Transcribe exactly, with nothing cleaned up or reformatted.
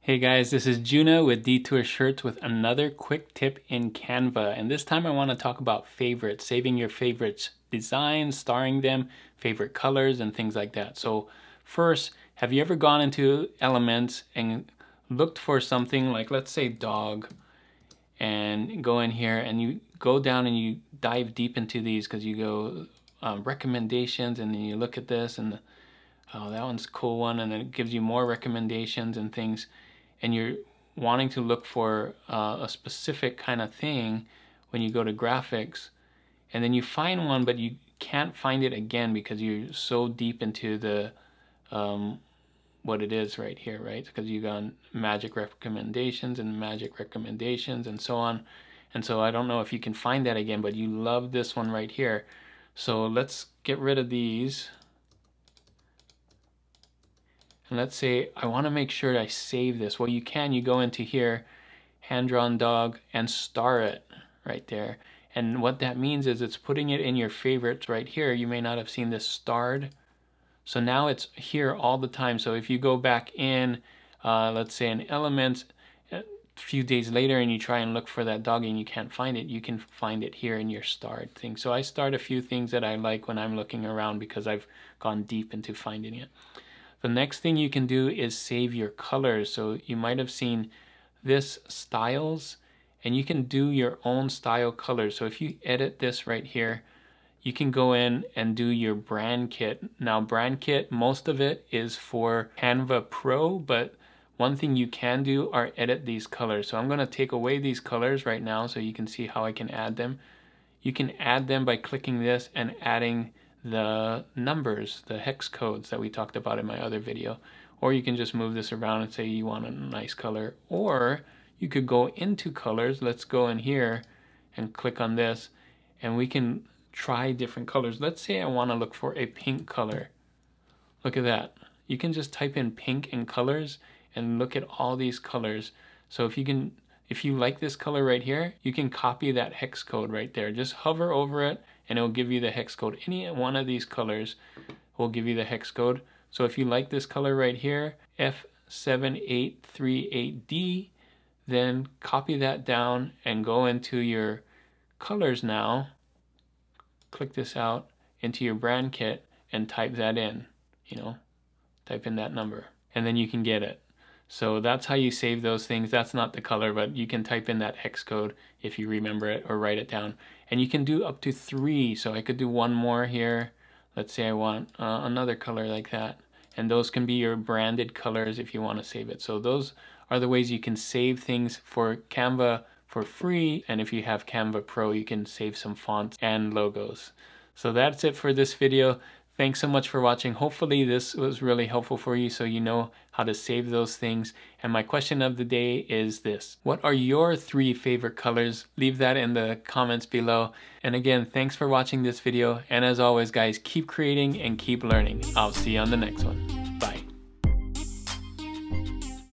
Hey guys, this is Juna with Detour Shirts with another quick tip in Canva. And this time I want to talk about favorites, saving your favorites designs, starring them, favorite colors, and things like that. So first, have you ever gone into Elements and looked for something like, let's say dog, and go in here and you go down and you dive deep into these because you go um, recommendations, and then you look at this and oh, that one's a cool one, and then it gives you more recommendations and things, and you're wanting to look for uh, a specific kind of thing when you go to graphics, and then you find one but you can't find it again because you're so deep into the um, what it is right here, right? Because you got magic recommendations and magic recommendations and so on, and so I don't know if you can find that again, but you love this one right here. So let's get rid of these. And let's say I want to make sure I save this. Well, you can. You go into here, hand-drawn dog, and star it right there. And what that means is it's putting it in your favorites right here. You may not have seen this starred. So now it's here all the time. So if you go back in, uh, let's say in Elements, a few days later, and you try and look for that dog and you can't find it, you can find it here in your starred thing. So I start a few things that I like when I'm looking around because I've gone deep into finding it. The next thing you can do is save your colors. So you might have seen this styles, and you can do your own style colors. So if you edit this right here, you can go in and do your brand kit. Now brand kit, most of it is for Canva Pro, but one thing you can do are edit these colors. So I'm gonna take away these colors right now so you can see how I can add them. You can add them by clicking this and adding the numbers, the hex codes that we talked about in my other video. Or you can just move this around and say you want a nice color. Or you could go into colors. Let's go in here and click on this, and we can try different colors. Let's say I want to look for a pink color. Look at that. You can just type in pink in colors and look at all these colors. So if you can, if you like this color right here, you can copy that hex code right there. Just hover over it and it'll give you the hex code. Any one of these colors will give you the hex code. So if you like this color right here, F seven eight three eight D, then copy that down and go into your colors now. Click this out into your brand kit and type that in, you know, type in that number, and then you can get it. So that's how you save those things. That's not the color, but you can type in that hex code if you remember it, or write it down. And you can do up to three. So I could do one more here. Let's say I want uh, another color like that. And those can be your branded colors if you want to save it. So those are the ways you can save things for Canva for free. And if you have Canva Pro, you can save some fonts and logos. So that's it for this video. Thanks so much for watching. Hopefully this was really helpful for you so you know how to save those things. And my question of the day is this: what are your three favorite colors? Leave that in the comments below. And again, thanks for watching this video. And as always, guys, keep creating and keep learning. I'll see you on the next one.